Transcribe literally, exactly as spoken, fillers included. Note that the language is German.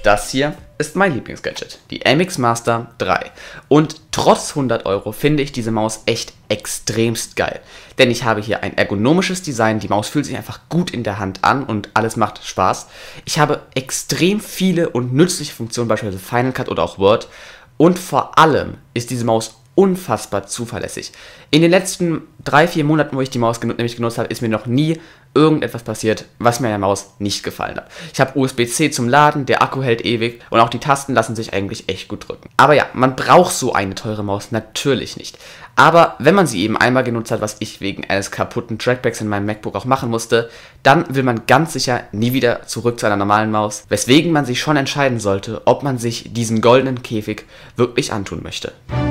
Das hier ist mein Lieblingsgadget, die M X Master drei. Und trotz hundert Euro finde ich diese Maus echt extremst geil. Denn ich habe hier ein ergonomisches Design, die Maus fühlt sich einfach gut in der Hand an und alles macht Spaß. Ich habe extrem viele und nützliche Funktionen, beispielsweise Final Cut oder auch Word. Und vor allem ist diese Maus unfassbar zuverlässig. In den letzten drei, vier Monaten, wo ich die Maus genu- nämlich genutzt habe, ist mir noch nie irgendetwas passiert, was mir an der Maus nicht gefallen hat. Ich habe U S B C zum Laden, der Akku hält ewig und auch die Tasten lassen sich eigentlich echt gut drücken. Aber ja, man braucht so eine teure Maus natürlich nicht. Aber wenn man sie eben einmal genutzt hat, was ich wegen eines kaputten Trackpacks in meinem MacBook auch machen musste, dann will man ganz sicher nie wieder zurück zu einer normalen Maus, weswegen man sich schon entscheiden sollte, ob man sich diesen goldenen Käfig wirklich antun möchte.